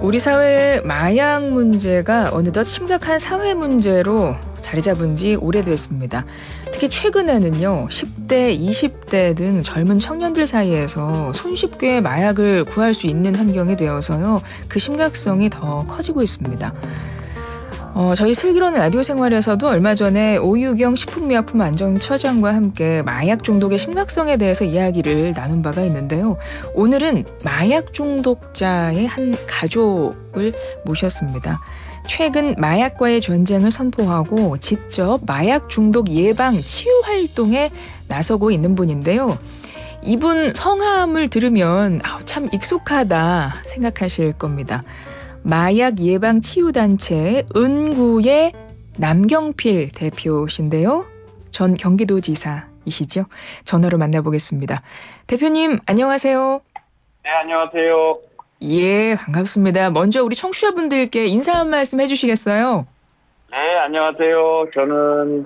우리 사회의 마약 문제가 어느덧 심각한 사회 문제로 자리 잡은 지 오래됐습니다. 특히 최근에는요, 10대, 20대 등 젊은 청년들 사이에서 손쉽게 마약을 구할 수 있는 환경이 되어서요, 그 심각성이 더 커지고 있습니다. 저희 슬기로운 라디오 생활에서도 얼마 전에 오유경 식품의약품안전처장과 함께 마약 중독의 심각성에 대해서 이야기를 나눈 바가 있는데요. 오늘은 마약 중독자의 한 가족을 모셨습니다. 최근 마약과의 전쟁을 선포하고 직접 마약 중독 예방 치유 활동에 나서고 있는 분인데요. 이분 성함을 들으면 참 익숙하다 생각하실 겁니다. 마약 예방 치유 단체 은구의 남경필 대표신데요. 전 경기도지사이시죠. 전화로 만나보겠습니다. 대표님 안녕하세요. 네, 안녕하세요. 예, 반갑습니다. 먼저 우리 청취자분들께 인사 한 말씀 해주시겠어요? 네, 안녕하세요. 저는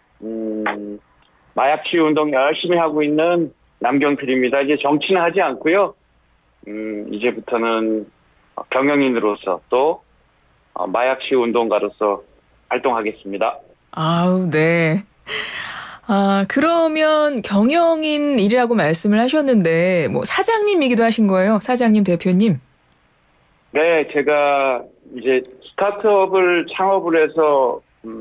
마약 치유 운동 열심히 하고 있는 남경필입니다. 이제 정치는 하지 않고요. 이제부터는 경영인으로서 또 마약 치유 운동가로서 활동하겠습니다. 아우, 네. 그러면 경영인 일이라고 말씀을 하셨는데 뭐 사장님이기도 하신 거예요? 사장님, 대표님? 네, 제가 이제 스타트업을 창업을 해서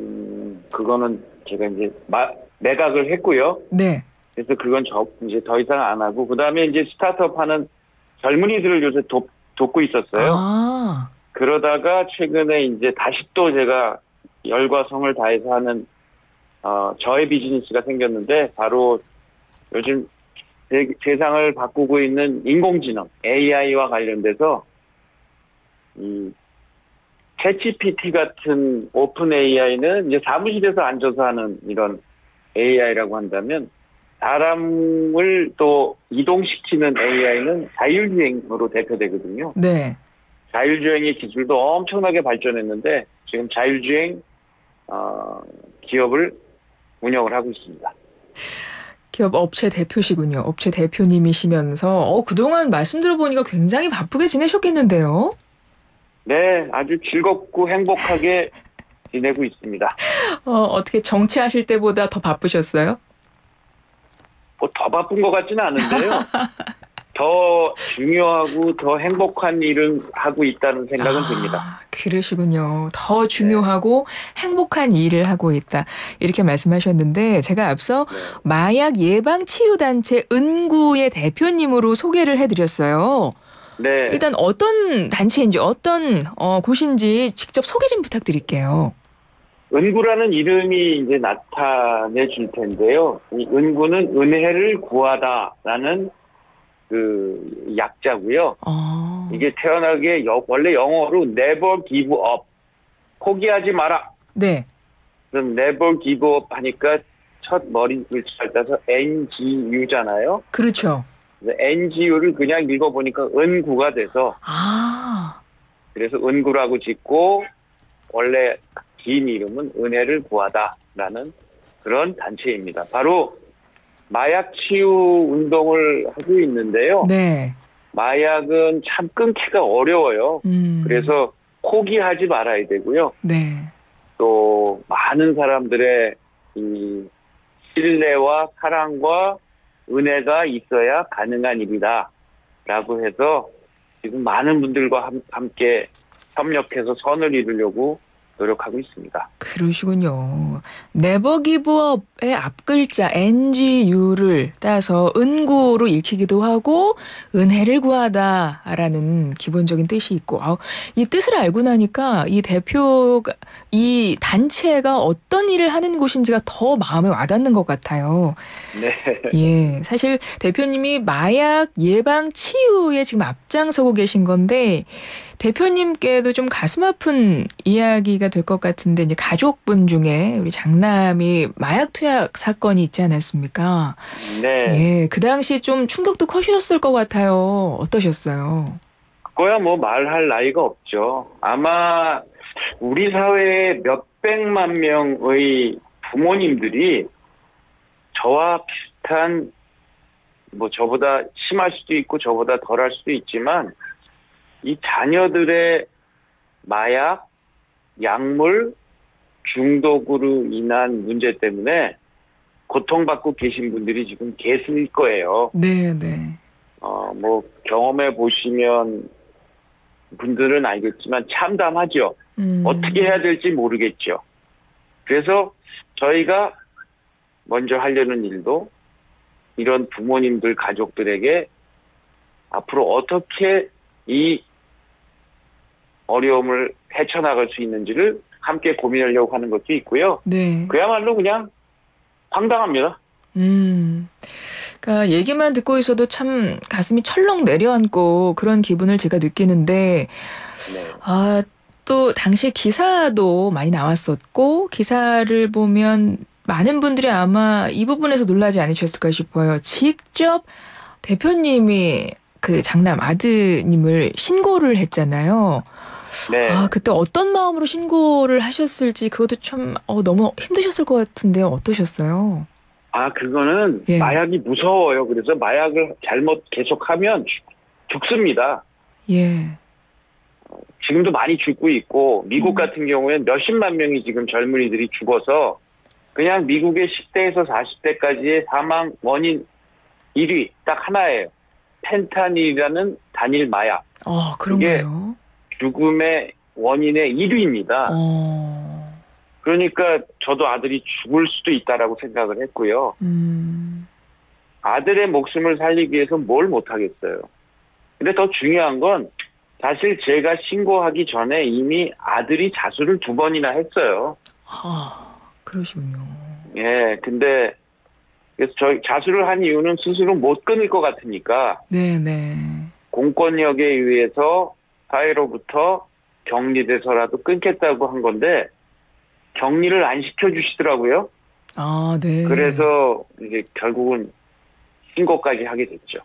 그거는 제가 이제 매각을 했고요. 네. 그래서 그건 이제 더 이상 안 하고 그다음에 이제 스타트업 하는 젊은이들을 요새 돕고 있었어요. 그러다가 최근에 이제 다시 또 제가 열과 성을 다해서 하는 저의 비즈니스가 생겼는데 바로 요즘 세상을 바꾸고 있는 인공지능 AI와 관련돼서 이 챗GPT 같은 오픈 AI는 이제 사무실에서 앉아서 하는 이런 AI라고 한다면 사람을 또 이동시키는 AI는 자율주행으로 대표되거든요. 네. 자율주행의 기술도 엄청나게 발전했는데 지금 자율주행 기업을 운영을 하고 있습니다. 기업 업체 대표시군요. 업체 대표님이시면서 그동안 말씀 들어보니까 굉장히 바쁘게 지내셨겠는데요. 네, 아주 즐겁고 행복하게 지내고 있습니다. 어떻게 정치하실 때보다 더 바쁘셨어요? 뭐 더 바쁜 것 같지는 않은데요. 더 중요하고 더 행복한 일을 하고 있다는 생각은 듭니다. 그러시군요. 더 중요하고 행복한 일을 하고 있다. 이렇게 말씀하셨는데 제가 앞서 마약 예방 치유 단체 은구의 대표님으로 소개를 해드렸어요. 네. 일단 어떤 단체인지 어떤 곳인지 직접 소개 좀 부탁드릴게요. 은구라는 이름이 이제 나타내 줄 텐데요. 이 은구는 은혜를 구하다라는 그 약자고요. 이게 태어나게 원래 영어로 never give up, 포기하지 마라. 네. 그럼 never give up 하니까 첫 머리 글자를 따서 NGU잖아요. 그렇죠. NGU를 그냥 읽어보니까 은구가 돼서 그래서 은구라고 짓고 원래 긴 이름은 은혜를 구하다라는 그런 단체입니다. 바로 마약 치유 운동을 하고 있는데요. 네. 마약은 참 끊기가 어려워요. 그래서 포기하지 말아야 되고요. 네. 또 많은 사람들의 이 신뢰와 사랑과 은혜가 있어야 가능한 일이다라고 해서 지금 많은 분들과 함께 협력해서 선을 이루려고 노력하고 있습니다. 그러시군요. Never Give Up의 앞글자 NGU를 따서 은구로 읽히기도 하고 은혜를 구하다라는 기본적인 뜻이 있고 이 뜻을 알고 나니까 이 대표가 이 단체가 어떤 일을 하는 곳인지가 더 마음에 와닿는 것 같아요. 네. 예, 사실 대표님이 마약 예방 치유에 지금 앞장서고 계신 건데 대표님께도 좀 가슴 아픈 이야기가 될 것 같은데 이제 가족분 중에 우리 장남이 마약 투약 사건이 있지 않았습니까? 네. 예, 그 당시 좀 충격도 커셨을 것 같아요. 어떠셨어요? 그거야 뭐 말할 나이가 없죠. 아마 우리 사회에 몇백만 명의 부모님들이 저와 비슷한 뭐 저보다 심할 수도 있고 저보다 덜할 수도 있지만 이 자녀들의 마약, 약물 중독으로 인한 문제 때문에 고통받고 계신 분들이 지금 계실 거예요. 네, 네. 뭐 경험해 보시면 분들은 알겠지만 참담하죠. 어떻게 해야 될지 모르겠죠. 그래서 저희가 먼저 하려는 일도 이런 부모님들, 가족들에게 앞으로 어떻게 이 어려움을 헤쳐나갈 수 있는지를 함께 고민하려고 하는 것도 있고요. 네. 그야말로 그냥 황당합니다. 그러니까 얘기만 듣고 있어도 참 가슴이 철렁 내려앉고 그런 기분을 제가 느끼는데, 네. 또 당시에 기사도 많이 나왔었고, 기사를 보면 많은 분들이 아마 이 부분에서 놀라지 않으셨을까 싶어요. 직접 대표님이 그 장남 아드님을 신고를 했잖아요. 네. 그때 어떤 마음으로 신고를 하셨을지 그것도 참 너무 힘드셨을 것 같은데요. 어떠셨어요? 그거는 예. 마약이 무서워요. 그래서 마약을 잘못 계속하면 죽습니다. 예. 지금도 많이 죽고 있고 미국 같은 경우에는 몇십만 명이 지금 젊은이들이 죽어서 그냥 미국의 10대에서 40대까지의 사망 원인 1위 딱 하나예요. 펜타닐이라는 단일 마약. 그런가요? 그게 죽음의 원인의 1위입니다. 그러니까 저도 아들이 죽을 수도 있다라고 생각을 했고요. 아들의 목숨을 살리기 위해서 뭘 못하겠어요. 근데 더 중요한 건 사실 제가 신고하기 전에 이미 아들이 자수를 2번이나 했어요. 그러시군요. 예, 근데 그래서 자수를 한 이유는 스스로 못 끊을 것 같으니까 네네. 공권력에 의해서 사회로부터 격리돼서라도 끊겠다고 한 건데 격리를 안 시켜주시더라고요. 네. 그래서 이제 결국은 신고까지 하게 됐죠.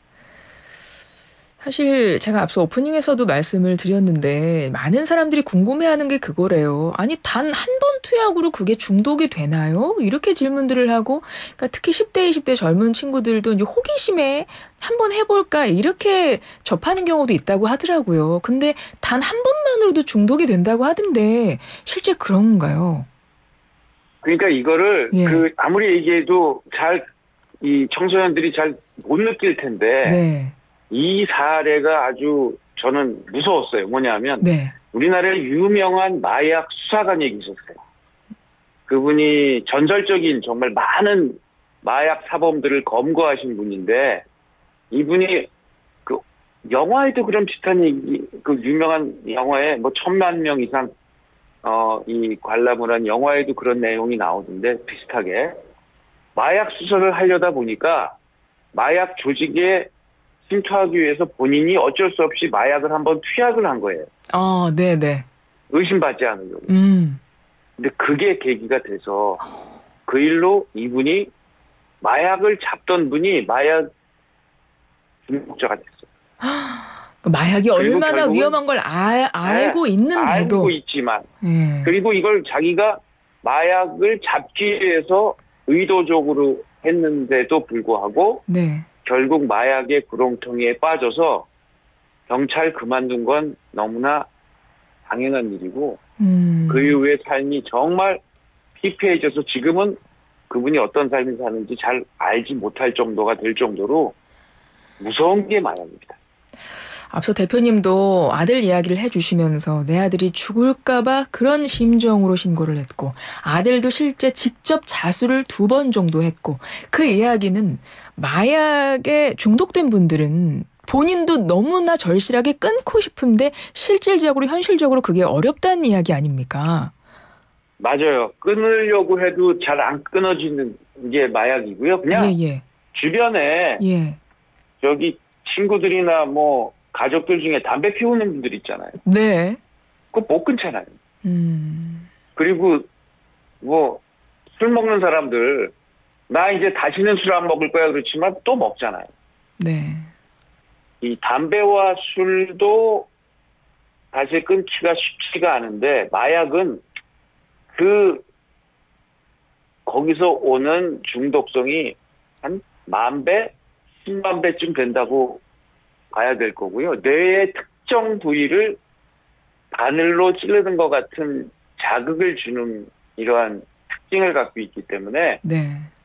사실 제가 앞서 오프닝에서도 말씀을 드렸는데 많은 사람들이 궁금해하는 게 그거래요. 아니 단 한 번 투약으로 그게 중독이 되나요? 이렇게 질문들을 하고, 그러니까 특히 10대, 20대 젊은 친구들도 이제 호기심에 한번 해볼까 이렇게 접하는 경우도 있다고 하더라고요. 근데 단 한 번만으로도 중독이 된다고 하던데 실제 그런가요? 그러니까 이거를 아무리 얘기해도 이 청소년들이 잘 못 느낄 텐데. 네. 이 사례가 아주 저는 무서웠어요. 뭐냐면 우리나라에 유명한 마약 수사관이 있었어요. 그분이 전설적인 정말 많은 마약 사범들을 검거하신 분인데 이분이 그 영화에도 그런 비슷한 얘기, 그 유명한 영화에 뭐 1,000만 명 이상 이 관람을 한 영화에도 그런 내용이 나오던데 비슷하게 마약 수사를 하려다 보니까 마약 조직에 침투하기 위해서 본인이 어쩔 수 없이 마약을 한번 투약을 한 거예요. 네네. 의심받지 않으려고. 근데 그게 계기가 돼서 그 일로 이분이 마약을 잡던 분이 마약 중독자가 됐어요. 마약이 얼마나 위험한 걸 알고 있는데도. 알고 있지만. 그리고 이걸 자기가 마약을 잡기 위해서 의도적으로 했는데도 불구하고 결국 마약의 구렁텅이에 빠져서 경찰 그만둔 건 너무나 당연한 일이고 그 이후의 삶이 정말 피폐해져서 지금은 그분이 어떤 삶을 사는지 잘 알지 못할 정도가 될 정도로 무서운 게 마약입니다. 앞서 대표님도 아들 이야기를 해주시면서 내 아들이 죽을까 봐 그런 심정으로 신고를 했고 아들도 실제 직접 자수를 2번 정도 했고 그 이야기는 마약에 중독된 분들은 본인도 너무나 절실하게 끊고 싶은데 실질적으로 현실적으로 그게 어렵다는 이야기 아닙니까? 맞아요. 끊으려고 해도 잘 안 끊어지는 게 마약이고요. 그냥 주변에 저기 친구들이나 뭐 가족들 중에 담배 피우는 분들 있잖아요. 그거 못 끊잖아요. 그리고 뭐 술 먹는 사람들 나 이제 다시는 술 안 먹을 거야 그렇지만 또 먹잖아요. 이 담배와 술도 사실 끊기가 쉽지가 않은데 마약은 거기서 오는 중독성이 한 10,000배, 10만 배쯤 된다고 봐야 될 거고요. 뇌의 특정 부위를 바늘로 찌르는 것 같은 자극을 주는 이러한 특징을 갖고 있기 때문에 네.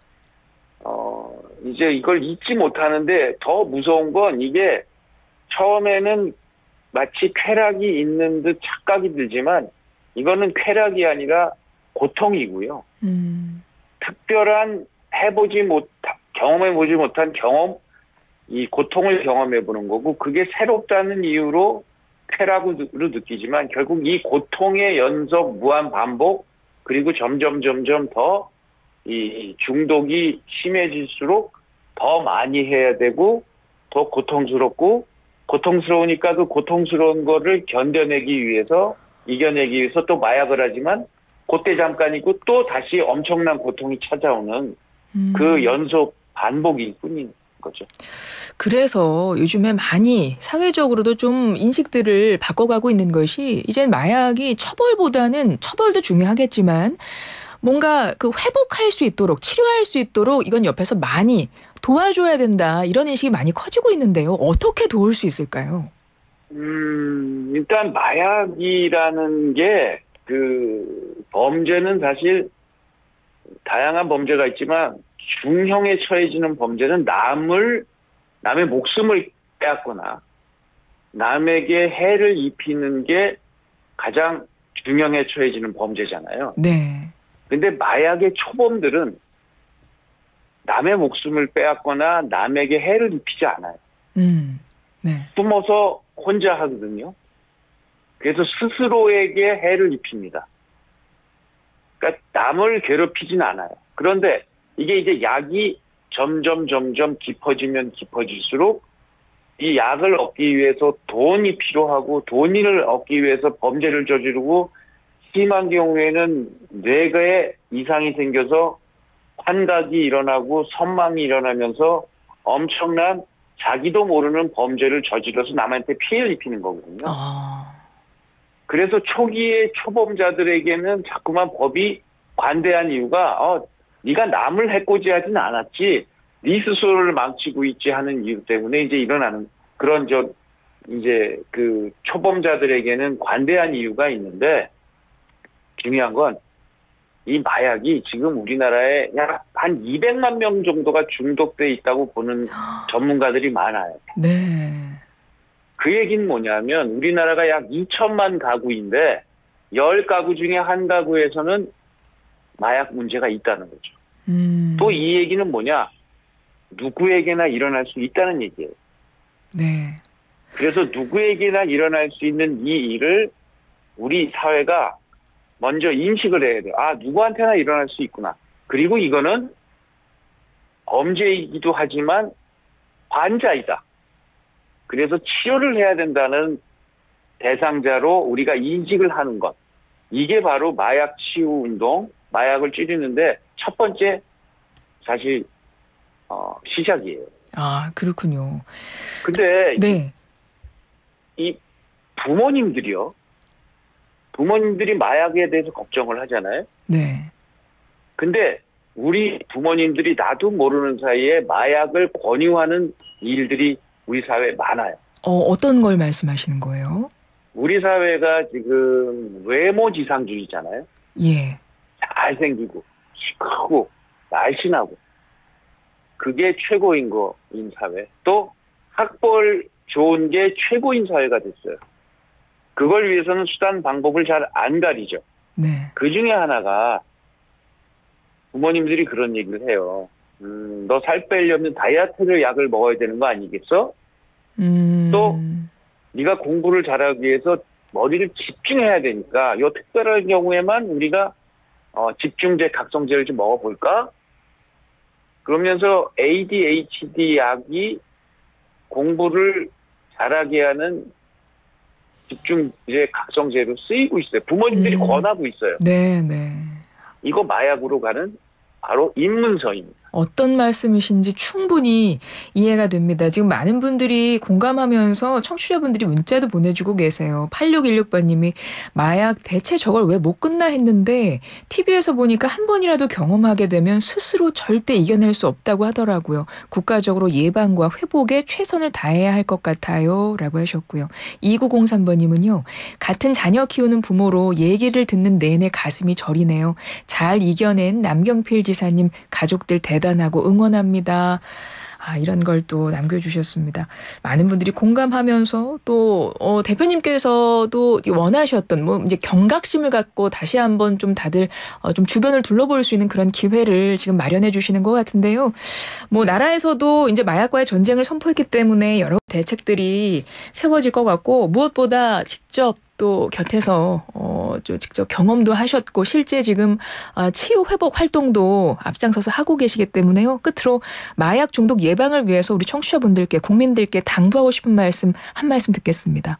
이제 이걸 잊지 못하는데 더 무서운 건 이게 처음에는 마치 쾌락이 있는 듯 착각이 들지만 이거는 쾌락이 아니라 고통이고요. 특별한 경험해보지 못한 이 고통을 경험해보는 거고 그게 새롭다는 이유로 쾌락으로 느끼지만 결국 이 고통의 연속 무한 반복 그리고 점점 더 이 중독이 심해질수록 더 많이 해야 되고 더 고통스러우니까 그 고통스러운 거를 이겨내기 위해서 또 마약을 하지만 그때 잠깐이고 또 다시 엄청난 고통이 찾아오는 그 연속 반복일 뿐인 거죠. 그래서 요즘에 많이 사회적으로도 좀 인식들을 바꿔가고 있는 것이 이젠 마약이 처벌도 중요하겠지만 뭔가 그 회복할 수 있도록 치료할 수 있도록 이건 옆에서 많이 도와줘야 된다 이런 인식이 많이 커지고 있는데요. 어떻게 도울 수 있을까요? 일단 마약이라는 게 그 범죄는 사실 다양한 범죄가 있지만 중형에 처해지는 범죄는 남의 목숨을 빼앗거나 남에게 해를 입히는 게 가장 중형에 처해지는 범죄잖아요. 네. 근데 마약의 초범들은 남의 목숨을 빼앗거나 남에게 해를 입히지 않아요. 네. 숨어서 혼자 하거든요. 그래서 스스로에게 해를 입힙니다. 그러니까 남을 괴롭히진 않아요. 그런데 이게 이제 약이 점점 깊어질수록 이 약을 얻기 위해서 돈이 필요하고 돈을 얻기 위해서 범죄를 저지르고 심한 경우에는 뇌에 이상이 생겨서 환각이 일어나고 선망이 일어나면서 엄청난 자기도 모르는 범죄를 저질러서 남한테 피해를 입히는 거거든요. 그래서 초기에 초범자들에게는 자꾸만 법이 관대한 이유가 네가 남을 해코지하진 않았지 네 스스로를 망치고 있지 하는 이유 때문에 이제 일어나는 그런 이제 그 초범자들에게는 관대한 이유가 있는데 중요한 건 이 마약이 지금 우리나라에 약 한 200만 명 정도가 중독돼 있다고 보는 전문가들이 많아요. 네. 그 얘기는 뭐냐면 우리나라가 약 2천만 가구인데 10가구 중에 한 가구에서는 마약 문제가 있다는 거죠. 또 이 얘기는 뭐냐? 누구에게나 일어날 수 있다는 얘기예요. 네. 그래서 누구에게나 일어날 수 있는 이 일을 우리 사회가 먼저 인식을 해야 돼요. 누구한테나 일어날 수 있구나. 그리고 이거는 범죄이기도 하지만 환자이다. 그래서 치료를 해야 된다는 대상자로 우리가 인식을 하는 것. 이게 바로 마약 치유 운동, 마약을 줄이는데 첫 번째 사실 시작이에요. 그렇군요. 근데 네. 이 부모님들이 마약에 대해서 걱정을 하잖아요. 네. 근데 우리 부모님들이 나도 모르는 사이에 마약을 권유하는 일들이 우리 사회에 많아요. 어떤 걸 말씀하시는 거예요? 우리 사회가 지금 외모지상주의잖아요. 예. 잘생기고 키 크고 날씬하고 그게 최고인 거인 사회. 또 학벌 좋은 게 최고인 사회가 됐어요. 그걸 위해서는 수단 방법을 잘 안 가리죠. 네. 그 중에 하나가 부모님들이 그런 얘기를 해요. 너 살 빼려면 다이어트 약을 먹어야 되는 거 아니겠어? 또 네가 공부를 잘하기 위해서 머리를 집중해야 되니까 요 특별한 경우에만 우리가 집중제, 각성제를 좀 먹어볼까? 그러면서 ADHD 약이 공부를 잘하게 하는 집중제, 각성제로 쓰이고 있어요. 부모님들이 권하고 있어요. 네. 이거 마약으로 가는 바로 입문서입니다. 어떤 말씀이신지 충분히 이해가 됩니다. 지금 많은 분들이 공감하면서 청취자분들이 문자도 보내주고 계세요. 8616번님이 마약 대체 저걸 왜 못 끝나 했는데 TV에서 보니까 한 번이라도 경험하게 되면 스스로 절대 이겨낼 수 없다고 하더라고요. 국가적으로 예방과 회복에 최선을 다해야 할 것 같아요. 라고 하셨고요. 2903번님은요. 같은 자녀 키우는 부모로 얘기를 듣는 내내 가슴이 저리네요. 잘 이겨낸 남경필 지사님 가족들 대단하고 응원합니다. 이런 걸 또 남겨주셨습니다. 많은 분들이 공감하면서 또 대표님께서도 원하셨던 이제 경각심을 갖고 다시 한번 좀 다들 좀 주변을 둘러볼 수 있는 그런 기회를 지금 마련해 주시는 것 같은데요. 나라에서도 이제 마약과의 전쟁을 선포했기 때문에 여러 대책들이 세워질 것 같고 무엇보다 직접 또 곁에서 직접 경험도 하셨고 실제 지금 치유 회복 활동도 앞장서서 하고 계시기 때문에요. 끝으로 마약 중독 예방을 위해서 우리 청취자분들께 국민들께 당부하고 싶은 말씀 한 말씀 듣겠습니다.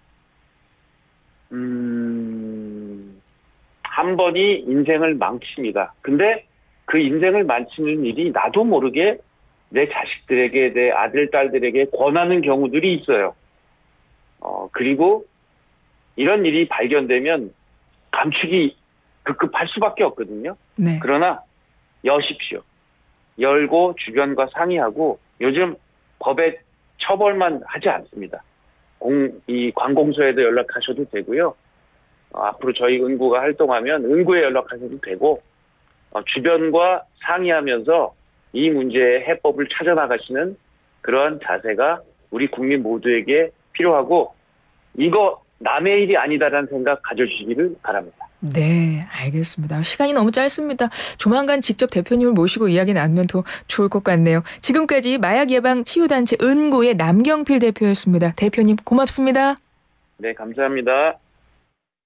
한 번이 인생을 망칩니다. 근데 그 인생을 망치는 일이 나도 모르게 내 자식들에게 내 아들 딸들에게 권하는 경우들이 있어요. 그리고 이런 일이 발견되면 감축이 급급할 수밖에 없거든요. 네. 그러나 여십시오. 열고 주변과 상의하고 요즘 법에 처벌만 하지 않습니다. 이 관공서에도 연락하셔도 되고요. 앞으로 저희 은구가 활동하면 은구에 연락하셔도 되고 주변과 상의하면서 이 문제의 해법을 찾아나가시는 그러한 자세가 우리 국민 모두에게 필요하고 이거 남의 일이 아니다라는 생각 가져주시기를 바랍니다. 네, 알겠습니다. 시간이 너무 짧습니다. 조만간 직접 대표님을 모시고 이야기 나누면 더 좋을 것 같네요. 지금까지 마약예방치유단체 은구의 남경필 대표였습니다. 대표님 고맙습니다. 네, 감사합니다.